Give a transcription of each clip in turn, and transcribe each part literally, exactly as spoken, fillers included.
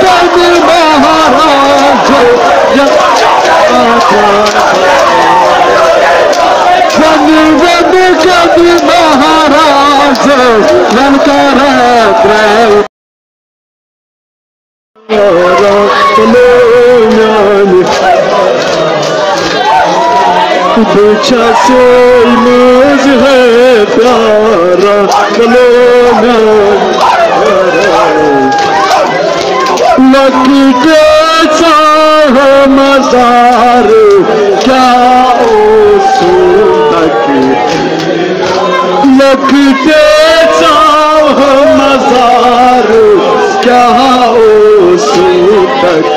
कभी महाराज बन बन कभी महाराज ललकारा पूछा से मुझ है प्यारा लकी के चाह मजार क्या ओ सुनक लकी के चाह मजार क्या ओ सुनक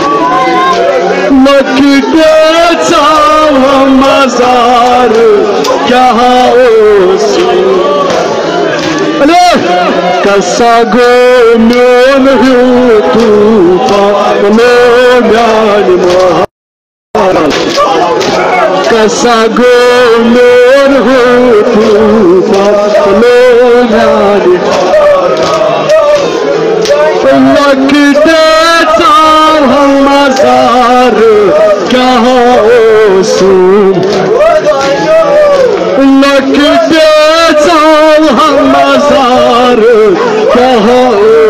लकी के चाह मजार क्या ओ कसा गो म्योन हूँ तू पालो म्यान महाराज कसा गो म्योन हूँ तू पालो म्यान लखते चाह मजार क्या हो सुन लखते चाह मजार क्या हो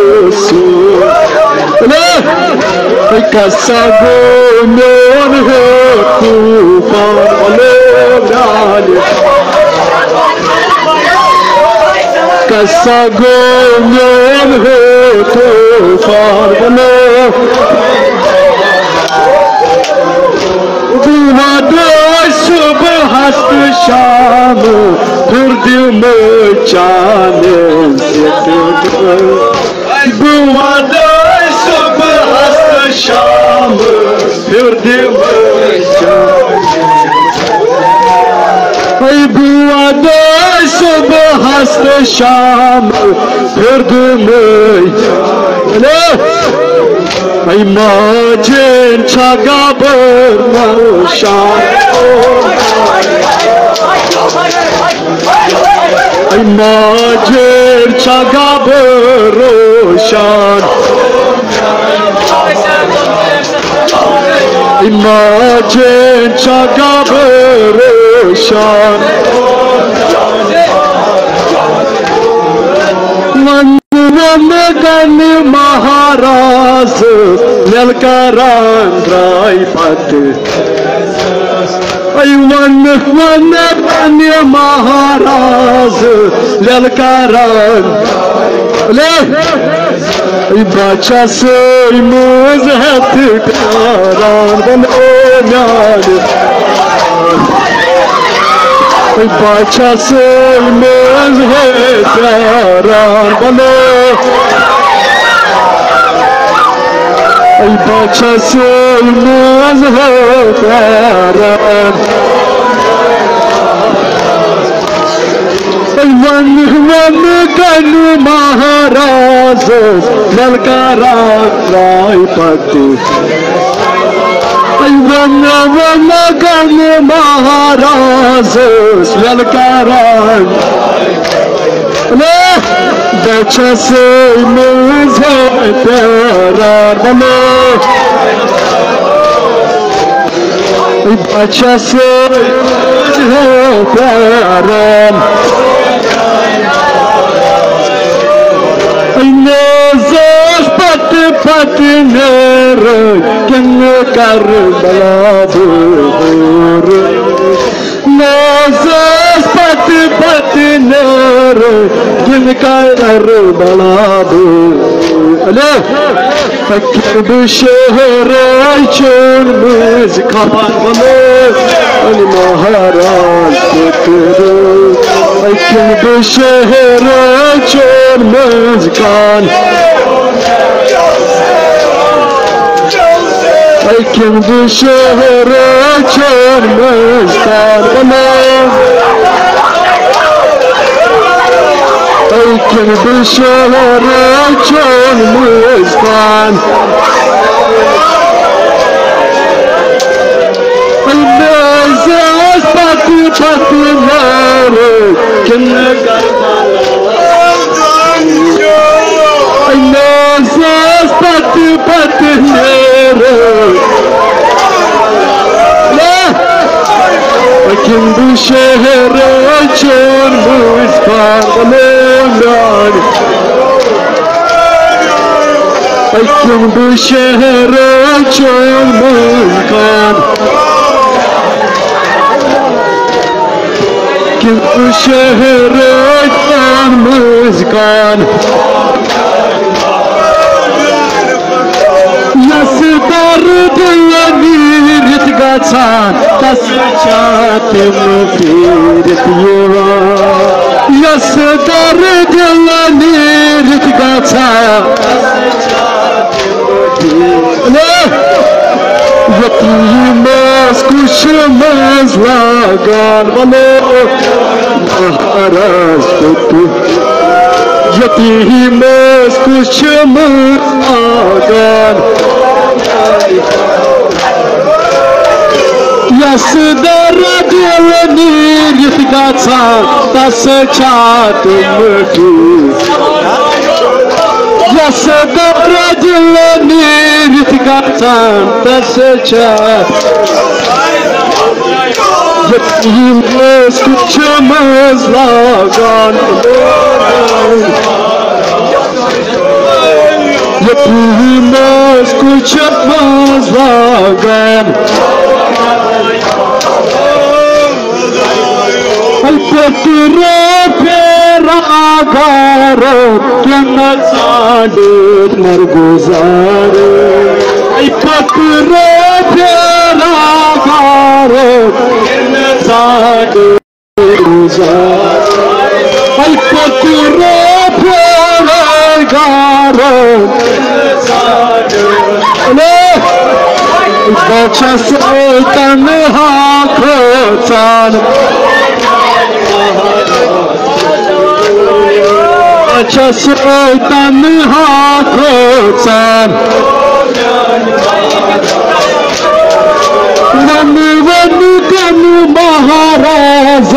सुन कसा गो म्योन हो तू पालो म्यान कसा गो म्योन हो तो पालो सुबह हस्त शाम फिर दिल में चाने बुआ दो सुबह हस्त शाम फिर दिल में चाने बुआ दो सुबह हस्त शाम फिर दिल में चाने Ay macen çagaber muşan Ay macen çagaber muşan Ay macen çagaber muşan गण महाराज ललकारान राय पत वन वन गण महाराज ललकारान ले बचा से मुझ हथ प्यारान बनो म्यान बचा से मुझ है प्यारान बनो बचा से मुझ है प्यारान वन वन गण महाराज ललकारान राय पति वन वन गण महाराज ललकारान बचा से मुझे प्यारान बनो बचा से मुझे प्यारान पत पत नेर किंग कर बलाबूर नौज़ पत पत नेर किंग कर बलाबूर अले फकीर शहर चोन मुझ खान बनो अली महाराज तेरे फकीर शहर चोन मुझ Khan Kim bu şehre çölmezler bana Kim bu şehre çölmezler Nezaz pati pati nare Kim Nezaz pati شهر چون مزکان بلندان اکم دو شهر چون مزکان اکم دو شهر چون مزکان Yasdar diyanirit gaçan tasçatem firet yuva Yasdar diyanirit gaçan Yatiymas kuşmaz lagan valo Maharaj kutu Yatiymas kuşmaz lagan Yasdar diyanirit gaçan tasçatem firet Yasdar diyanirit gaçan tasçatem Yatiymas kuşmaz lagan Yatiymas kuşmaz lagan Al petre pera garo Kena sadet marguzare Al petre pera garo Kena sadet marguzare Al petre pera garo Kena sadet Bacha sultan hakotan Bacha sultan hakotan Vanu vanu kanu maharaj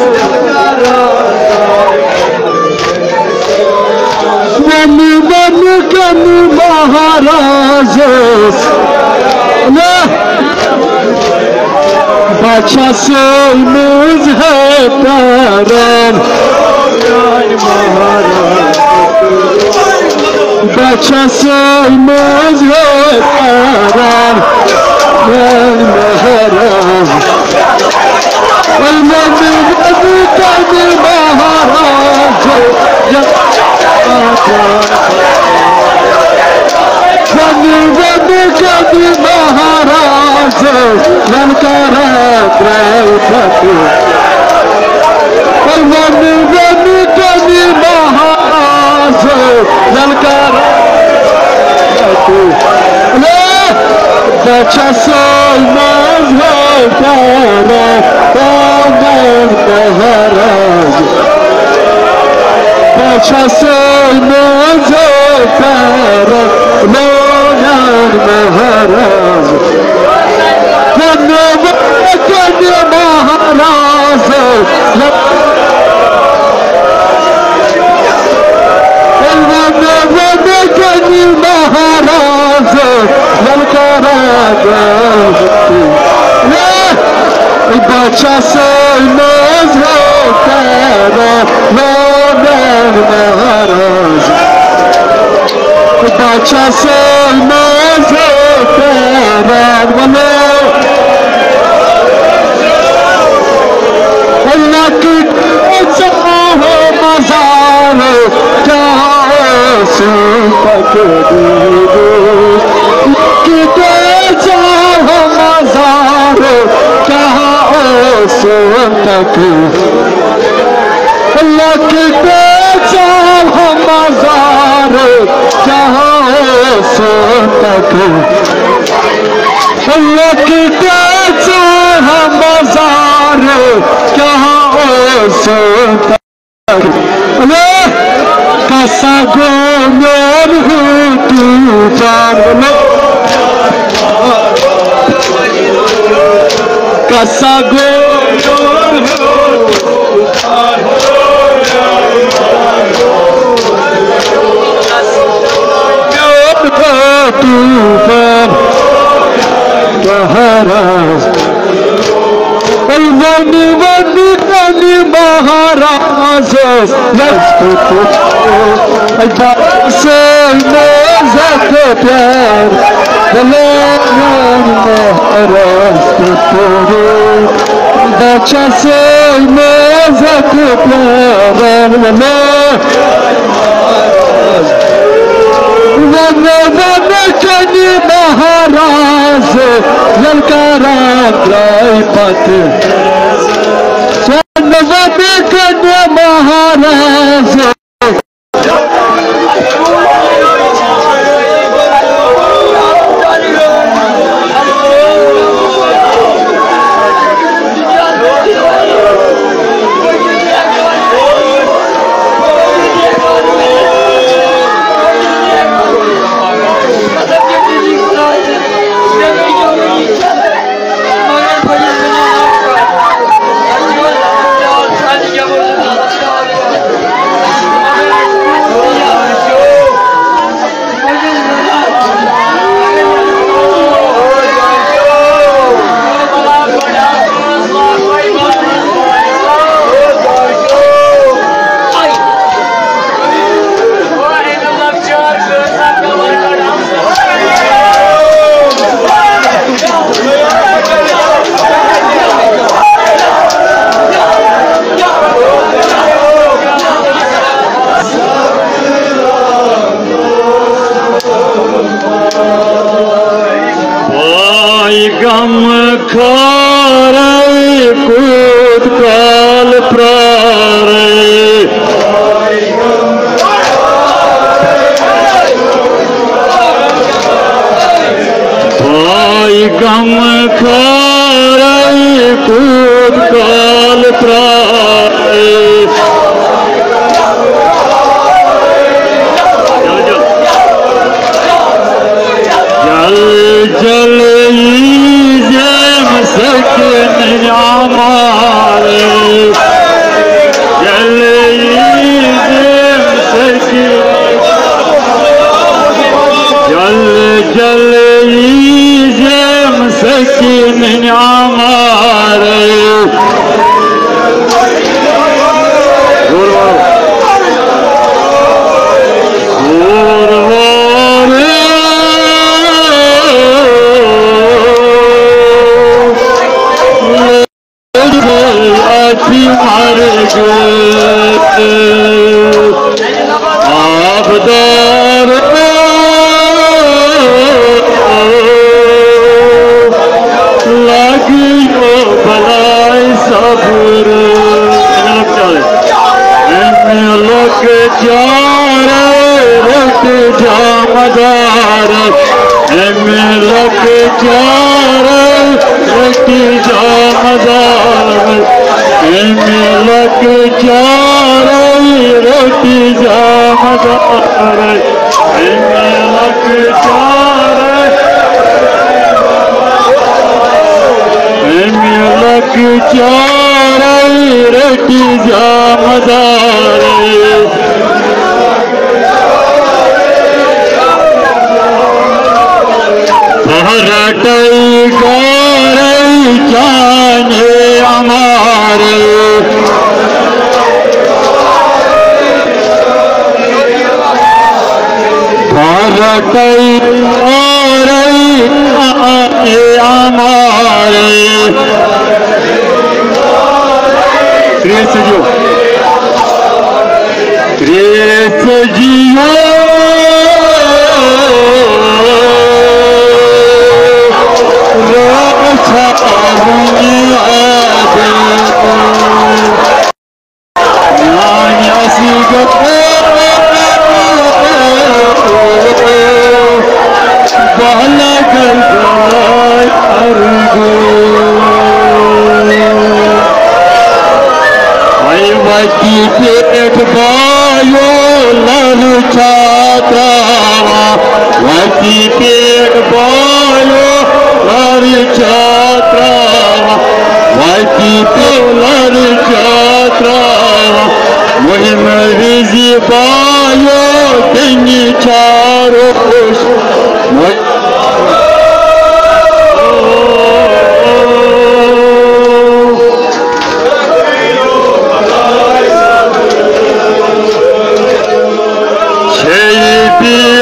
Vanu vanu kanu maharaj Bacha soymuz hep daran Bacha soymuz hep daran Maharaj Almanu vadu kanu maharaj Vanu vadu kanu maharaj Lankara Draupadi Vanu vadu kanu maharaj Lankara Draupadi Bacha soymaz hokara Aman maharaj Bacha soymaz hokara Aman maharaj Vanu vadu kanu maharaj Vanu vadu kanu maharaj Lankara Draupadi Bacha soymaz hokara Aman maharaj Bacha soymaz hokara Allah ki chaho mazar kya suntak digo ki chaho mazar kya suntak Allah ki chaho mazar kya suntak Allah ki chaho mazar kya suntak Kasa gomer hu tu jaan Kasa gomer hu tufan Maharaj Al vanu vanu लस्कुतो से मज़ाक प्यार दलान लस्कुतो बच्चा से मज़ाक प्यार one one कनी महाराज ललकारा ड्राई पत वन वन कनी महाराज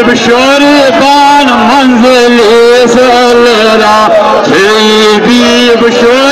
بشربان منزلي سلرا سيبي بشربان